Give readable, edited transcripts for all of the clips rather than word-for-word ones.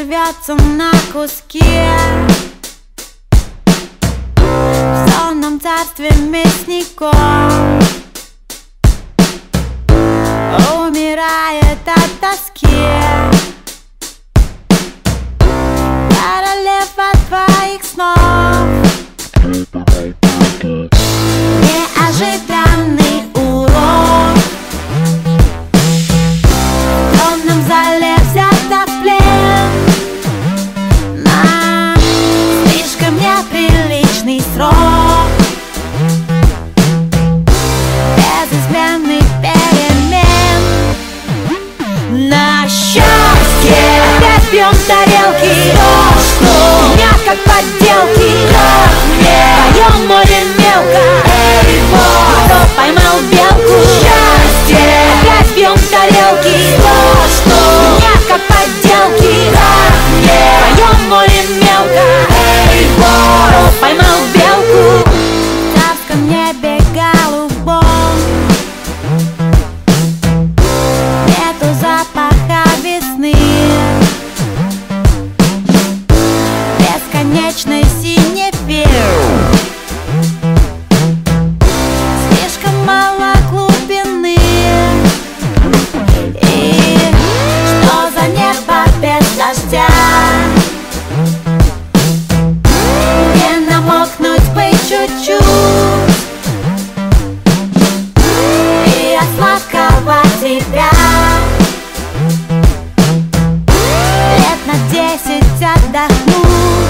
рвется на куски. В сонном царстве мясников умирает от тоски. Королева твоих снов. Неожиданный урок. В тронном зале взята в плен на слишком неприличный срок. Без изменных перемен. На счастье опять пьем тарелки. То, что мягко как подделки. Поем море мелко. Эй, кто поймал белку? Счастье опять пьем тарелки. То, что мягко как подделки. Поем море мелко. Эй, кто поймал белку? В царском небе голубом нету запаха весны. Бесконечный синевир. Слишком мало глубины. И что за небо без дождя? Не намокнуть бы чуть-чуть. И от сладкого тебя лет на 10 отдохнуть.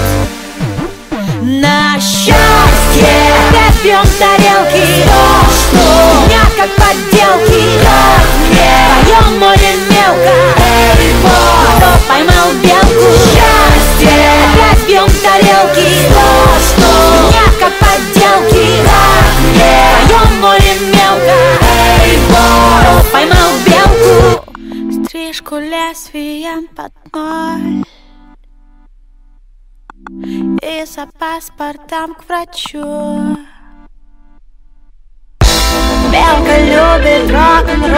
На счастье опять пьем тарелки. То, что мягко как подделки. Поем море мелко. Эй, кто поймал белку? Счастье опять пьем тарелки. То, что мягко как подделки. Поем море мелко. Эй, кто поймал белку? Стрижку лезвием под ноль. И за паспортом к врачу. Белка любит рок-н-ролл.